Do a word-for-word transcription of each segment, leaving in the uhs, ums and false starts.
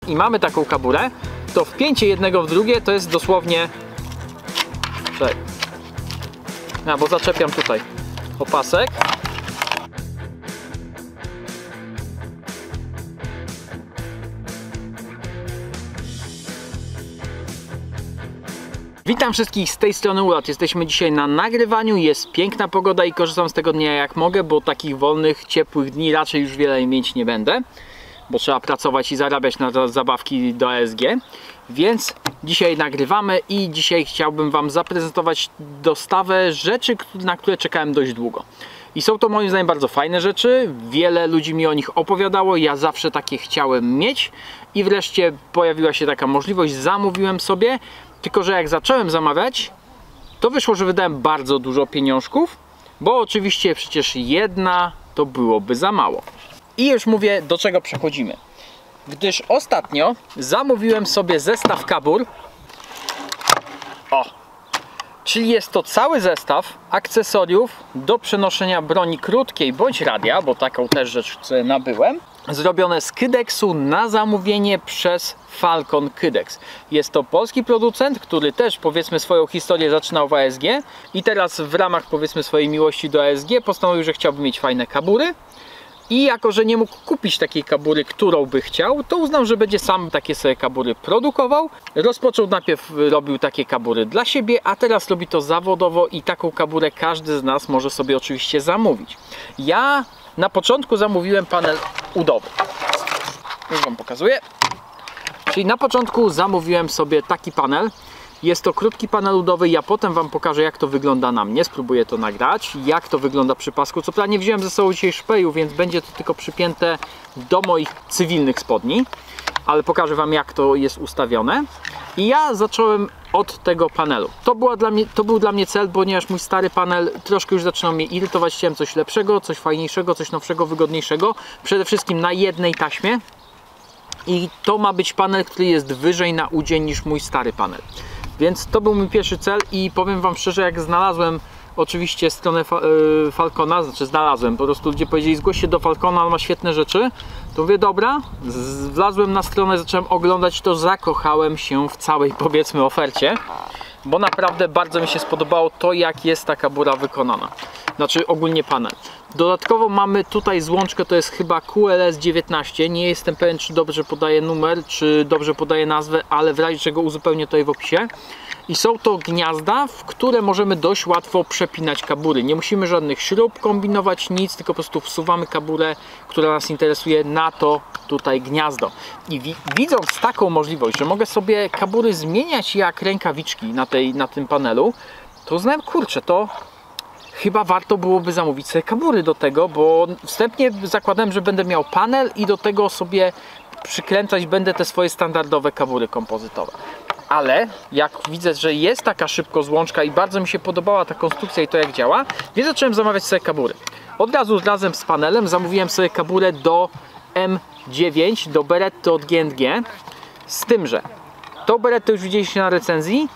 i mamy taką kaburę, to wpięcie jednego w drugie to jest dosłownie... Czekaj. No, bo zaczepiam tutaj opasek. Witam wszystkich, z tej strony Ulot. Jesteśmy dzisiaj na nagrywaniu, jest piękna pogoda i korzystam z tego dnia jak mogę, bo takich wolnych, ciepłych dni raczej już wiele mieć nie będę, bo trzeba pracować i zarabiać na zabawki do A S G. Więc dzisiaj nagrywamy i dzisiaj chciałbym Wam zaprezentować dostawę rzeczy, na które czekałem dość długo. I są to moim zdaniem bardzo fajne rzeczy, wiele ludzi mi o nich opowiadało, ja zawsze takie chciałem mieć i wreszcie pojawiła się taka możliwość, zamówiłem sobie. Tylko że jak zacząłem zamawiać, to wyszło, że wydałem bardzo dużo pieniążków, bo oczywiście przecież jedna to byłoby za mało. I już mówię, do czego przechodzimy. Gdyż ostatnio zamówiłem sobie zestaw kabur. O! Czyli jest to cały zestaw akcesoriów do przenoszenia broni krótkiej bądź radia, bo taką też rzecz nabyłem. Zrobione z Kydexu na zamówienie przez Falcon Kydex. Jest to polski producent, który też powiedzmy swoją historię zaczynał w A S G i teraz w ramach powiedzmy swojej miłości do A S G postanowił, że chciałby mieć fajne kabury. I jako, że nie mógł kupić takiej kabury, którą by chciał, to uznał, że będzie sam takie sobie kabury produkował. Rozpoczął najpierw, robił takie kabury dla siebie, a teraz robi to zawodowo i taką kaburę każdy z nas może sobie oczywiście zamówić. Ja na początku zamówiłem panel udowy. Już Wam pokazuję. Czyli na początku zamówiłem sobie taki panel. Jest to krótki panel udowy, ja potem Wam pokażę, jak to wygląda na mnie, spróbuję to nagrać, jak to wygląda przy pasku. Co prawda nie wziąłem ze sobą dzisiaj szpeju, więc będzie to tylko przypięte do moich cywilnych spodni, ale pokażę Wam, jak to jest ustawione. I ja zacząłem od tego panelu. To, była dla mnie, to był dla mnie cel, ponieważ mój stary panel troszkę już zaczynał mnie irytować. Chciałem coś lepszego, coś fajniejszego, coś nowszego, wygodniejszego. Przede wszystkim na jednej taśmie. I to ma być panel, który jest wyżej na udzień niż mój stary panel. Więc to był mój pierwszy cel i powiem Wam szczerze, jak znalazłem oczywiście stronę fa yy, Falcona, znaczy znalazłem, po prostu ludzie powiedzieli, zgłoś się do Falcona, on ma świetne rzeczy, to mówię, dobra, wlazłem na stronę, zacząłem oglądać to, zakochałem się w całej powiedzmy ofercie, bo naprawdę bardzo mi się spodobało to, jak jest ta kabura wykonana, znaczy ogólnie panel. Dodatkowo mamy tutaj złączkę, to jest chyba Q L S dziewiętnaście, nie jestem pewien, czy dobrze podaję numer, czy dobrze podaję nazwę, ale w razie czego uzupełnię tutaj w opisie. I są to gniazda, w które możemy dość łatwo przepinać kabury. Nie musimy żadnych śrub kombinować, nic, tylko po prostu wsuwamy kaburę, która nas interesuje, na to tutaj gniazdo. I wi widząc taką możliwość, że mogę sobie kabury zmieniać jak rękawiczki na, tej, na tym panelu, to uznałem, kurczę, to chyba warto byłoby zamówić sobie kabury do tego, bo wstępnie zakładałem, że będę miał panel i do tego sobie przykręcać będę te swoje standardowe kabury kompozytowe. Ale jak widzę, że jest taka szybko złączka i bardzo mi się podobała ta konstrukcja i to, jak działa, więc zacząłem zamawiać sobie kabury. Od razu razem z panelem zamówiłem sobie kaburę do M dziewięć, do Beretty od G and G, z tym, że tą Berettę już widzieliście na recenzji.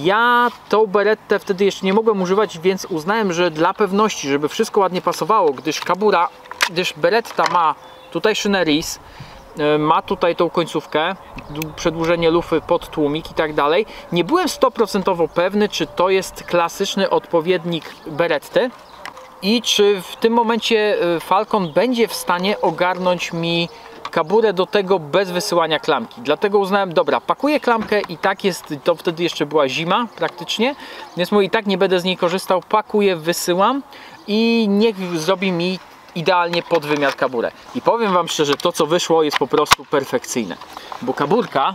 Ja tą berettę wtedy jeszcze nie mogłem używać, więc uznałem, że dla pewności, żeby wszystko ładnie pasowało, gdyż kabura, gdyż beretta ma tutaj szynę R I S, ma tutaj tą końcówkę, przedłużenie lufy pod tłumik i tak dalej. Nie byłem sto procent pewny, czy to jest klasyczny odpowiednik beretty i czy w tym momencie Falcon będzie w stanie ogarnąć mi kaburę do tego bez wysyłania klamki. Dlatego uznałem, dobra, pakuję klamkę i tak jest, to wtedy jeszcze była zima praktycznie, więc mówię, i tak nie będę z niej korzystał, pakuję, wysyłam i niech zrobi mi idealnie pod wymiar kaburę. I powiem Wam szczerze, to co wyszło jest po prostu perfekcyjne, bo kaburka,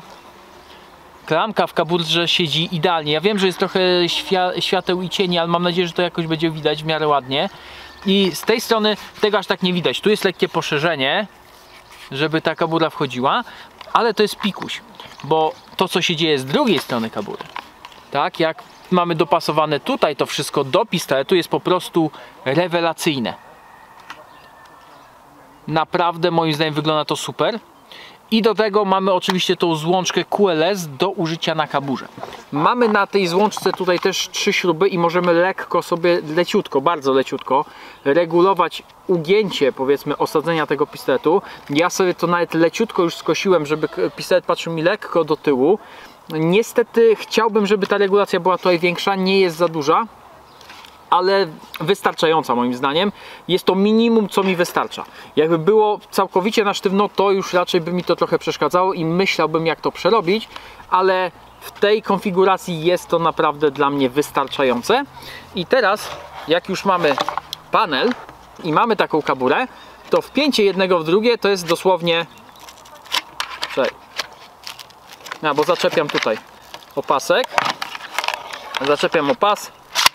klamka w kaburze siedzi idealnie. Ja wiem, że jest trochę świa świateł i cieni, ale mam nadzieję, że to jakoś będzie widać w miarę ładnie. I z tej strony tego aż tak nie widać. Tu jest lekkie poszerzenie, żeby ta kabura wchodziła, ale to jest pikuś, bo to, co się dzieje z drugiej strony kabury, tak, jak mamy dopasowane tutaj to wszystko do pistoletu, jest po prostu rewelacyjne. Naprawdę moim zdaniem wygląda to super I do tego mamy oczywiście tą złączkę Q L S do użycia na kaburze. Mamy na tej złączce tutaj też trzy śruby i możemy lekko sobie, leciutko, bardzo leciutko regulować ugięcie, powiedzmy, osadzenia tego pistoletu. Ja sobie to nawet leciutko już skosiłem, żeby pistolet patrzył mi lekko do tyłu. Niestety chciałbym, żeby ta regulacja była tutaj większa, nie jest za duża, ale wystarczająca moim zdaniem. Jest to minimum, co mi wystarcza. Jakby było całkowicie na sztywno, to już raczej by mi to trochę przeszkadzało i myślałbym, jak to przerobić, ale w tej konfiguracji jest to naprawdę dla mnie wystarczające. I teraz, jak już mamy panel i mamy taką kaburę, to wpięcie jednego w drugie to jest dosłownie... Czekaj. No, bo zaczepiam tutaj opasek, zaczepiam opas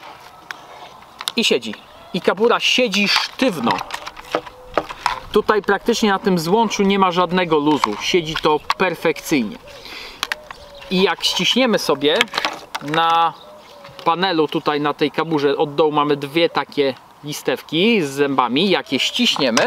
i siedzi. I kabura siedzi sztywno. Tutaj praktycznie na tym złączu nie ma żadnego luzu. Siedzi to perfekcyjnie. I jak ściśniemy sobie na panelu, tutaj na tej kaburze od dołu mamy dwie takie listewki z zębami. Jak je ściśniemy,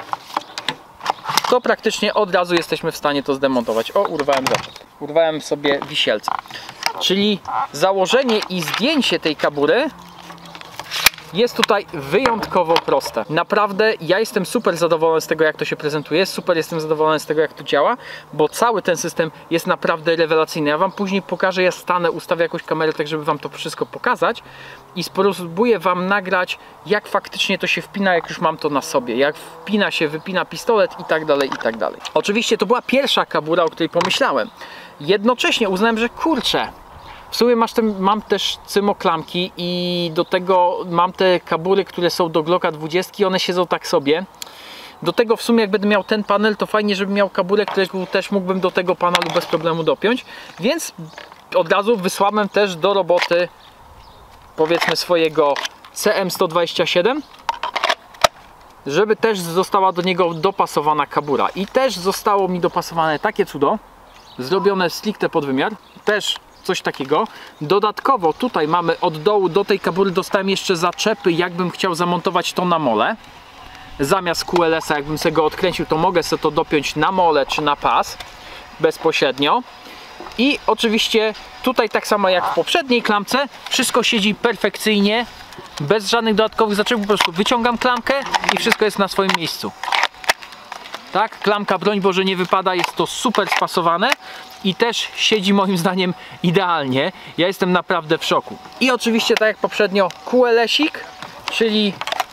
to praktycznie od razu jesteśmy w stanie to zdemontować. O, urwałem zaczep. Urwałem sobie wisielce. Czyli założenie i zdjęcie tej kabury jest tutaj wyjątkowo proste. Naprawdę ja jestem super zadowolony z tego, jak to się prezentuje, super jestem zadowolony z tego, jak to działa, bo cały ten system jest naprawdę rewelacyjny. Ja wam później pokażę, ja stanę, ustawię jakąś kamerę, tak żeby wam to wszystko pokazać i spróbuję wam nagrać, jak faktycznie to się wpina, jak już mam to na sobie, jak wpina się, wypina pistolet i tak dalej, i tak dalej. Oczywiście to była pierwsza kabura, o której pomyślałem. Jednocześnie uznałem, że kurczę, w sumie masz ten, mam też cymoklamki i do tego mam te kabury, które są do Glocka dwadzieścia, one siedzą tak sobie. Do tego w sumie jak będę miał ten panel, to fajnie, żeby miał kaburę, którego też mógłbym do tego panelu bez problemu dopiąć. Więc od razu wysłałem też do roboty, powiedzmy, swojego C M sto dwadzieścia siedem, żeby też została do niego dopasowana kabura. I też zostało mi dopasowane takie cudo, zrobione stricte pod wymiar, też coś takiego. Dodatkowo tutaj mamy od dołu do tej kabury dostałem jeszcze zaczepy, jakbym chciał zamontować to na mole. Zamiast Q L S-a, jakbym sobie go odkręcił, to mogę sobie to dopiąć na mole czy na pas bezpośrednio. I oczywiście tutaj tak samo jak w poprzedniej klamce, wszystko siedzi perfekcyjnie, bez żadnych dodatkowych zaczepów, po prostu wyciągam klamkę i wszystko jest na swoim miejscu. Tak, klamka, broń Boże, nie wypada, jest to super spasowane i też siedzi moim zdaniem idealnie. Ja jestem naprawdę w szoku. I oczywiście tak jak poprzednio Q L S-ik, czyli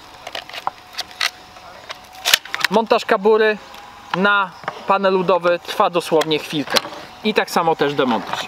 montaż kabury na panel ludowy trwa dosłownie chwilkę. I tak samo też demontaż.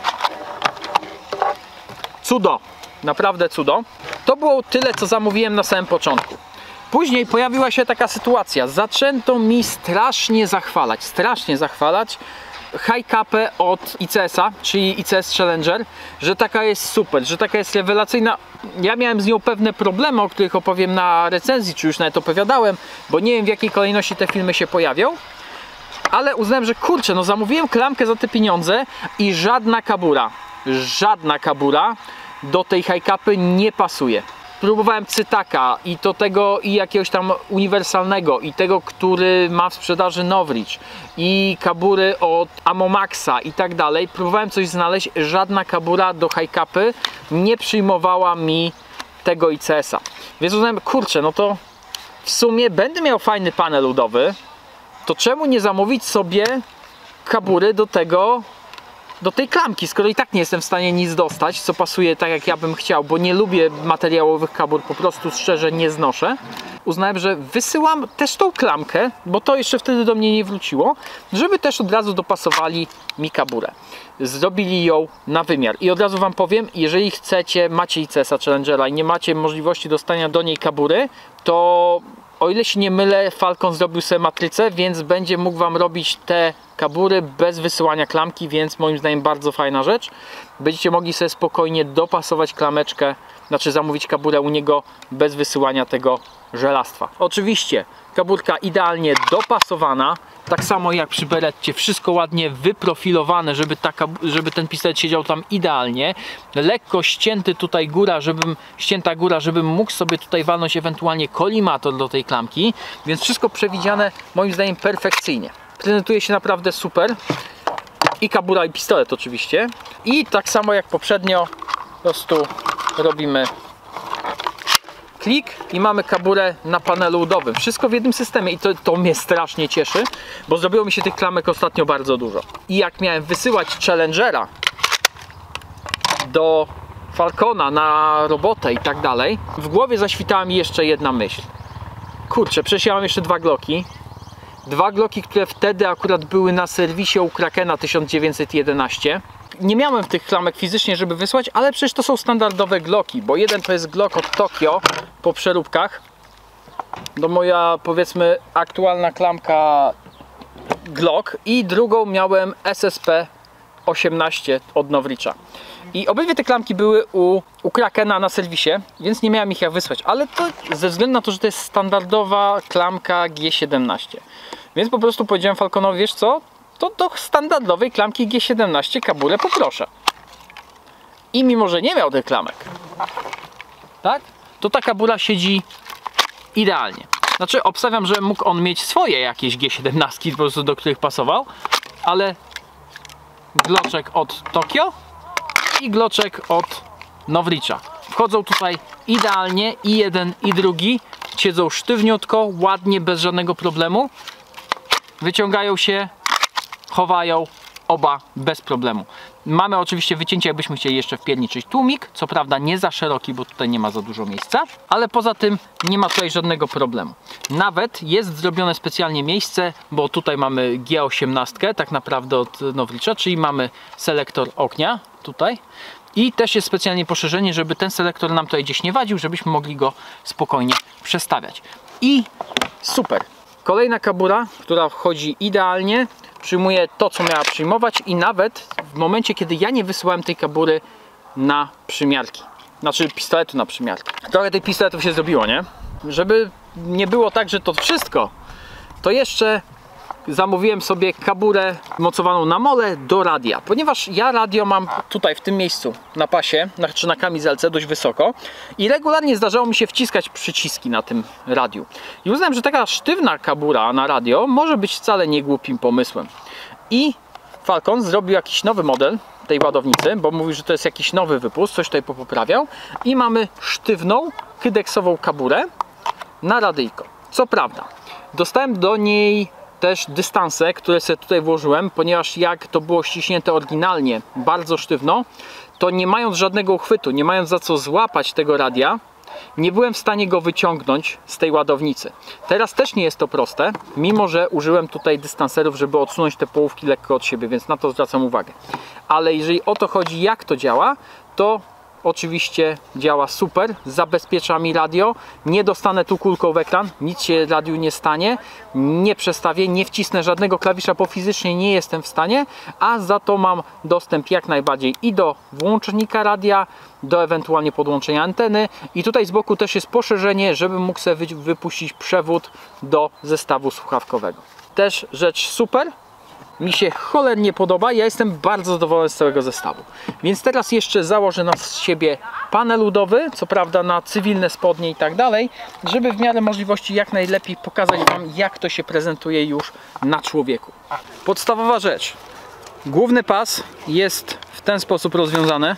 Cudo, naprawdę cudo. To było tyle, co zamówiłem na samym początku. Później pojawiła się taka sytuacja, zaczęto mi strasznie zachwalać, strasznie zachwalać high capę od I C S-a, czyli I C S Challenger, że taka jest super, że taka jest rewelacyjna. Ja miałem z nią pewne problemy, o których opowiem na recenzji, czy już nawet opowiadałem, bo nie wiem, w jakiej kolejności te filmy się pojawią, ale uznałem, że kurczę, no zamówiłem klamkę za te pieniądze i żadna kabura, żadna kabura do tej high capy nie pasuje. Próbowałem Cytaka i to tego i jakiegoś tam uniwersalnego i tego, który ma w sprzedaży Novridge i kabury od Amomaxa i tak dalej. Próbowałem coś znaleźć, żadna kabura do high capy nie przyjmowała mi tego I C S-a. Więc uznałem, kurczę, no to w sumie będę miał fajny panel ludowy, to czemu nie zamówić sobie kabury do tego, do tej klamki, skoro i tak nie jestem w stanie nic dostać, co pasuje tak jak ja bym chciał, bo nie lubię materiałowych kabur, po prostu szczerze nie znoszę. Uznałem, że wysyłam też tą klamkę, bo to jeszcze wtedy do mnie nie wróciło, żeby też od razu dopasowali mi kaburę. Zrobili ją na wymiar. I od razu wam powiem, jeżeli chcecie, macie I C S-a Challengera i nie macie możliwości dostania do niej kabury, to o ile się nie mylę, Falcon zrobił sobie matrycę, więc będzie mógł wam robić te kabury bez wysyłania klamki, więc moim zdaniem bardzo fajna rzecz. Będziecie mogli sobie spokojnie dopasować klameczkę, znaczy zamówić kaburę u niego bez wysyłania tego żelastwa. Oczywiście kaburka idealnie dopasowana, tak samo jak przy Beretcie, wszystko ładnie wyprofilowane, żeby, ta, żeby ten pistolet siedział tam idealnie. Lekko ścięty tutaj góra, żebym, ścięta góra, żebym mógł sobie tutaj walnąć ewentualnie kolimator do tej klamki, więc wszystko przewidziane moim zdaniem perfekcyjnie. prezentuje się naprawdę super. I kabura, i pistolet oczywiście. I tak samo jak poprzednio, po prostu robimy klik i mamy kaburę na panelu udowym. Wszystko w jednym systemie i to, to mnie strasznie cieszy, bo zrobiło mi się tych klamek ostatnio bardzo dużo. I jak miałem wysyłać Challengera do Falcona na robotę i tak dalej, w głowie zaświtała mi jeszcze jedna myśl. Kurczę, przecież ja mam jeszcze dwa Glocki. Dwa Glocki, które wtedy akurat były na serwisie u Krakena tysiąc dziewięćset jedenaście. Nie miałem tych klamek fizycznie, żeby wysłać, ale przecież to są standardowe Glocki, bo jeden to jest Glock od Tokio po przeróbkach. To moja, powiedzmy, aktualna klamka Glock i drugą miałem S S P osiemnaście od Novricha. I obydwie te klamki były u, u Krakena na serwisie, więc nie miałem ich jak wysłać, ale to ze względu na to, że to jest standardowa klamka G siedemnaście. Więc po prostu powiedziałem Falconowi, wiesz co, to do standardowej klamki G siedemnaście kaburę poproszę. I mimo, że nie miał tych klamek, tak, to ta kabura siedzi idealnie. Znaczy obstawiam, że mógł on mieć swoje jakieś G siedemnaście po prostu, do których pasował, ale gloczek od Tokio i gloczek od Novricha wchodzą tutaj idealnie, i jeden i drugi siedzą sztywniutko, ładnie, bez żadnego problemu, wyciągają się, chowają oba bez problemu. Mamy oczywiście wycięcie, jakbyśmy chcieli jeszcze wpierniczyć tłumik, co prawda nie za szeroki, bo tutaj nie ma za dużo miejsca, ale poza tym nie ma tutaj żadnego problemu. Nawet jest zrobione specjalnie miejsce, bo tutaj mamy G osiemnaście tak naprawdę od Novricha, czyli mamy selektor ognia tutaj i też jest specjalnie poszerzenie, żeby ten selektor nam tutaj gdzieś nie wadził, żebyśmy mogli go spokojnie przestawiać. I super! Kolejna kabura, która wchodzi idealnie, przyjmuje to, co miała przyjmować, i nawet w momencie, kiedy ja nie wysyłałem tej kabury na przymiarki, znaczy pistoletu na przymiarki. Trochę tych pistoletów się zrobiło, nie? Żeby nie było tak, że to wszystko, to jeszcze zamówiłem sobie kaburę mocowaną na mole do radia, ponieważ ja radio mam tutaj w tym miejscu na pasie, znaczy na kamizelce dość wysoko, i regularnie zdarzało mi się wciskać przyciski na tym radiu. I uznałem, że taka sztywna kabura na radio może być wcale nie głupim pomysłem. I Falcon zrobił jakiś nowy model tej ładownicy, bo mówił, że to jest jakiś nowy wypust, coś tutaj popoprawiał, i mamy sztywną, kydeksową kaburę na radyjko. Co prawda, dostałem do niej też dystanse, które sobie tutaj włożyłem, ponieważ jak to było ściśnięte oryginalnie bardzo sztywno, to nie mając żadnego uchwytu, nie mając za co złapać tego radia, nie byłem w stanie go wyciągnąć z tej ładownicy. Teraz też nie jest to proste, mimo że użyłem tutaj dystanserów, żeby odsunąć te połówki lekko od siebie, więc na to zwracam uwagę. Ale jeżeli o to chodzi, jak to działa, to oczywiście działa super, zabezpiecza mi radio, nie dostanę tu kulką w ekran, nic się radiu nie stanie, nie przestawię, nie wcisnę żadnego klawisza, bo fizycznie nie jestem w stanie, a za to mam dostęp jak najbardziej i do włącznika radia, do ewentualnie podłączenia anteny, i tutaj z boku też jest poszerzenie, żebym mógł sobie wypuścić przewód do zestawu słuchawkowego. Też rzecz super. Mi się cholernie podoba, ja jestem bardzo zadowolony z całego zestawu. Więc teraz jeszcze założę na siebie panel udowy, co prawda na cywilne spodnie i tak dalej, żeby w miarę możliwości jak najlepiej pokazać Wam, jak to się prezentuje już na człowieku. Podstawowa rzecz. Główny pas jest w ten sposób rozwiązany.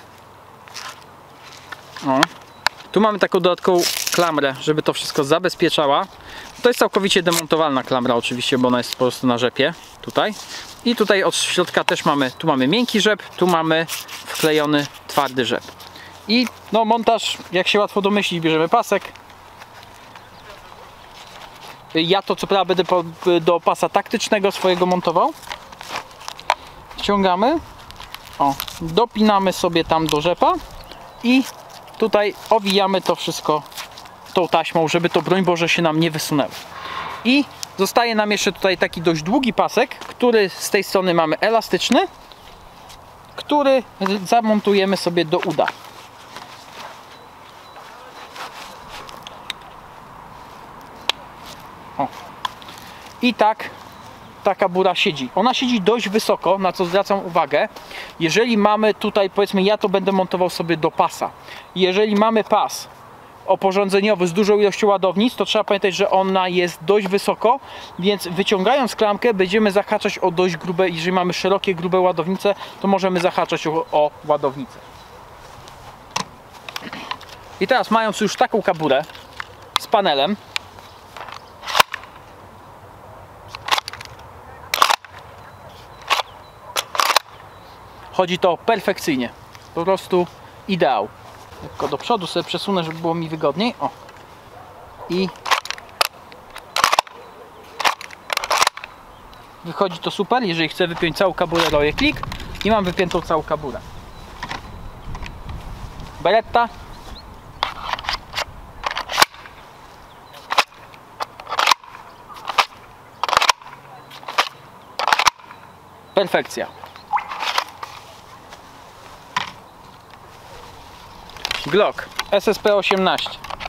O. Tu mamy taką dodatkową klamrę, żeby to wszystko zabezpieczała. To jest całkowicie demontowalna klamra oczywiście, bo ona jest po prostu na rzepie tutaj. I tutaj od środka też mamy, tu mamy miękki rzep, tu mamy wklejony twardy rzep. I no montaż, jak się łatwo domyślić, bierzemy pasek. Ja to co prawda będę po, do pasa taktycznego swojego montował. Ściągamy. O, dopinamy sobie tam do rzepa i tutaj owijamy to wszystko tą taśmą, żeby to, broń Boże, się nam nie wysunęło. I zostaje nam jeszcze tutaj taki dość długi pasek, który z tej strony mamy elastyczny, który zamontujemy sobie do uda. O. I tak ta kabura siedzi. Ona siedzi dość wysoko, na co zwracam uwagę. Jeżeli mamy tutaj, powiedzmy, ja to będę montował sobie do pasa. Jeżeli mamy pas oporządzeniowy z dużą ilością ładownic, to trzeba pamiętać, że ona jest dość wysoko, więc wyciągając klamkę będziemy zahaczać o dość grube, jeżeli mamy szerokie, grube ładownice, to możemy zahaczać o, o ładownicę. I teraz, mając już taką kaburę z panelem, chodzi to perfekcyjnie, po prostu ideał. Tylko do przodu sobie przesunę, żeby było mi wygodniej. O. I wychodzi to super. Jeżeli chcę wypiąć całą kaburę, robię klik i mam wypiętą całą kaburę. Beretta. Perfekcja. Glock S S P osiemnaście.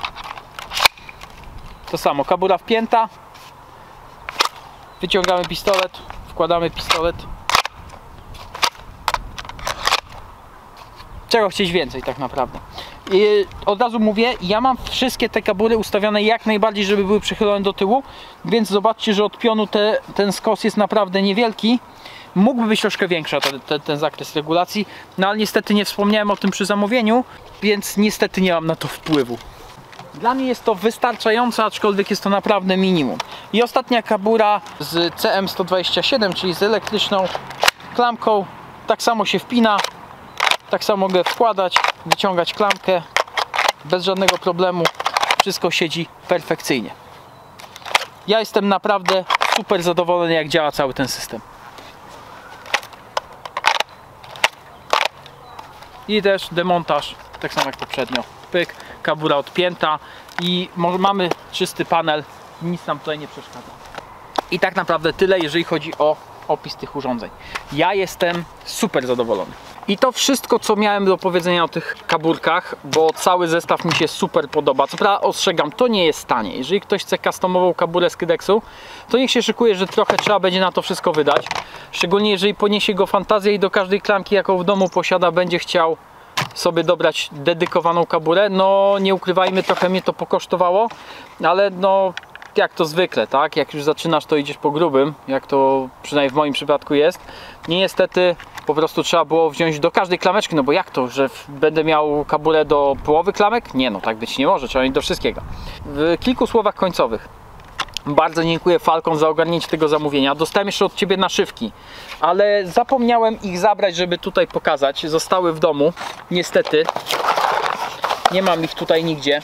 To samo, kabura wpięta. Wyciągamy pistolet, wkładamy pistolet. Czego chcieć więcej tak naprawdę. I od razu mówię, ja mam wszystkie te kabury ustawione jak najbardziej, żeby były przychylone do tyłu, więc zobaczcie, że od pionu te, ten skos jest naprawdę niewielki. Mógłby być troszkę większy ten, ten, ten zakres regulacji, no ale niestety nie wspomniałem o tym przy zamówieniu, więc niestety nie mam na to wpływu. Dla mnie jest to wystarczające, aczkolwiek jest to naprawdę minimum. I ostatnia kabura z C M sto dwadzieścia siedem, czyli z elektryczną klamką, tak samo się wpina, tak samo mogę wkładać, wyciągać klamkę bez żadnego problemu, wszystko siedzi perfekcyjnie. Ja jestem naprawdę super zadowolony, jak działa cały ten system. I też demontaż, tak samo jak poprzednio. Pyk, kabura odpięta i mamy czysty panel, nic nam tutaj nie przeszkadza. I tak naprawdę tyle, jeżeli chodzi o opis tych urządzeń. Ja jestem super zadowolony. I to wszystko, co miałem do powiedzenia o tych kaburkach, bo cały zestaw mi się super podoba. Co prawda ostrzegam, to nie jest tanie. Jeżeli ktoś chce customową kaburę z Kydexu, to niech się szykuje, że trochę trzeba będzie na to wszystko wydać. Szczególnie jeżeli poniesie go fantazję i do każdej klamki, jaką w domu posiada, będzie chciał sobie dobrać dedykowaną kaburę. No nie ukrywajmy, trochę mnie to pokosztowało, ale no jak to zwykle, tak? Jak już zaczynasz, to idziesz po grubym, jak to przynajmniej w moim przypadku jest. Nie, niestety po prostu trzeba było wziąć do każdej klameczki, no bo jak to, że będę miał kaburę do połowy klamek? Nie, no tak być nie może, trzeba mieć do wszystkiego. W kilku słowach końcowych. Bardzo dziękuję Falcon za ogarnięcie tego zamówienia. Dostałem jeszcze od Ciebie naszywki, ale zapomniałem ich zabrać, żeby tutaj pokazać. Zostały w domu, niestety. Nie mam ich tutaj nigdzie.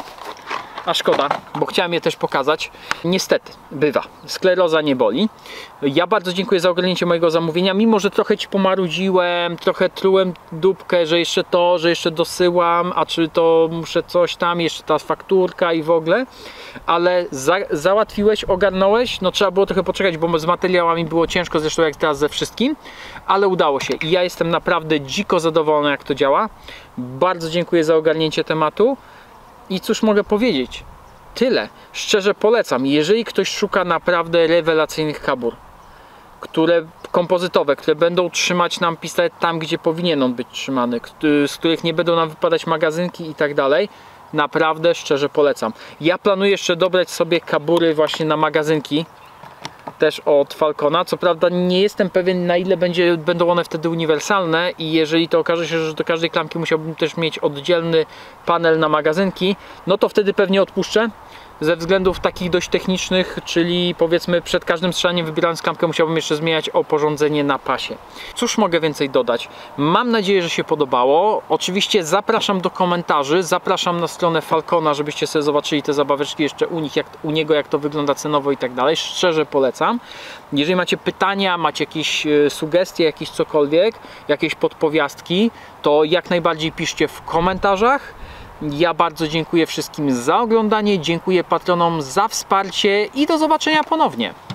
A szkoda, bo chciałem je też pokazać. Niestety, bywa. Skleroza nie boli. Ja bardzo dziękuję za ogarnięcie mojego zamówienia. Mimo że trochę Ci pomarudziłem, trochę trułem dupkę, że jeszcze to, że jeszcze dosyłam, a czy to muszę coś tam, jeszcze ta fakturka i w ogóle. Ale za, załatwiłeś, ogarnąłeś. No trzeba było trochę poczekać, bo z materiałami było ciężko, zresztą jak teraz ze wszystkim. Ale udało się i ja jestem naprawdę dziko zadowolony, jak to działa. Bardzo dziękuję za ogarnięcie tematu. I cóż mogę powiedzieć? Tyle. Szczerze polecam. Jeżeli ktoś szuka naprawdę rewelacyjnych kabur, które kompozytowe, które będą trzymać nam pistolet tam, gdzie powinien on być trzymany, z których nie będą nam wypadać magazynki i tak dalej, naprawdę szczerze polecam. Ja planuję jeszcze dobrać sobie kabury właśnie na magazynki, też od Falcona. Co prawda nie jestem pewien, na ile będzie, będą one wtedy uniwersalne i jeżeli to okaże się, że do każdej klamki musiałbym też mieć oddzielny panel na magazynki, no to wtedy pewnie odpuszczę. Ze względów takich dość technicznych, czyli powiedzmy przed każdym strzelaniem, wybierając klamkę, musiałbym jeszcze zmieniać oporządzenie na pasie. Cóż mogę więcej dodać? Mam nadzieję, że się podobało. Oczywiście zapraszam do komentarzy, zapraszam na stronę Falcona, żebyście sobie zobaczyli te zabaweczki jeszcze u nich, jak, u niego, jak to wygląda cenowo i tak dalej. Szczerze polecam. Jeżeli macie pytania, macie jakieś sugestie, jakieś cokolwiek, jakieś podpowiastki, to jak najbardziej piszcie w komentarzach. Ja bardzo dziękuję wszystkim za oglądanie, dziękuję patronom za wsparcie i do zobaczenia ponownie.